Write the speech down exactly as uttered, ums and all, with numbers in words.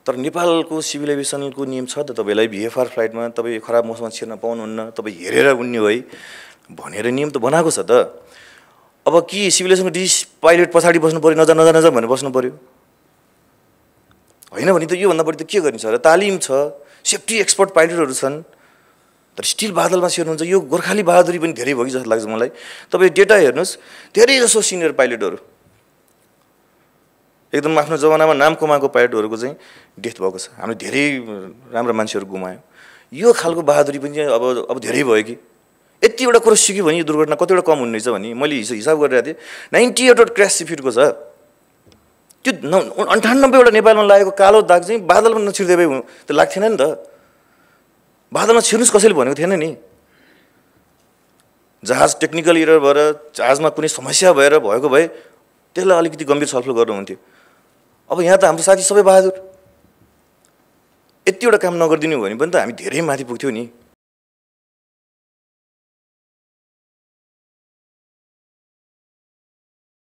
तर नेपालको सिभिल एभिएसनको नियम छ त तपाईँलाई भिएफआर फ्लाइटमा तपाईँ खराब मौसममा छिर्न पाउनुहुन्न, तपाईँ हेरेर उड्ने है भनेर नियम त बनाएको छ त। अब कि सिभिल एभिएसनको डिस पाइलट पछाडि बस्नु पऱ्यो, नजा नजा नजा भनेर बस्नु पऱ्यो? होइन भने त योभन्दा बढी त के गरिन्छ र? तालिम छ, सेफ्टी एक्सपर्ट पाइलटहरू छन्, तर स्टिल बादलमा छिर्नुहुन्छ। यो गोर्खाली बहादुरी पनि धेरै भयो कि जस्तो लाग्छ मलाई। तपाईँ डेटा हेर्नुहोस्, धेरैजसो सिनियर पाइलटहरू एकदम आफ्नो जमानामा नाम कमाएको पाइलटहरूको चाहिँ डेथ भएको छ। हामीले धेरै राम्रो मान्छेहरू गुमायौँ। यो खालको बहादुरी पनि अब अब धेरै भयो कि यतिवटा कुरो सिक्यो भने यो दुर्घटना कतिवटा कम हुने रहेछ भने मैले हिसाब गरिरहेको थिएँ। नाइन्टी एटवटा क्रास सिपिटको छ। त्यो अन्ठानब्बेवटा नेपालमा लागेको कालो दाग चाहिँ बादलमा नछिर्दै भए त लाग्थेन नि त। बादलमा छिर्नुहोस् कसैले भनेको थिएन नि। जहाज टेक्निकल इरर भएर जहाजमा कुनै समस्या भएर भएको भए त्यसलाई अलिकति गम्भीर छलफल गर्नुहुन्थ्यो। अब यहाँ त हाम्रो साथी सबै बहादुर, यतिवटा काम नगरिदिनु भने पनि त हामी धेरै माथि पुग्थ्यौँ नि।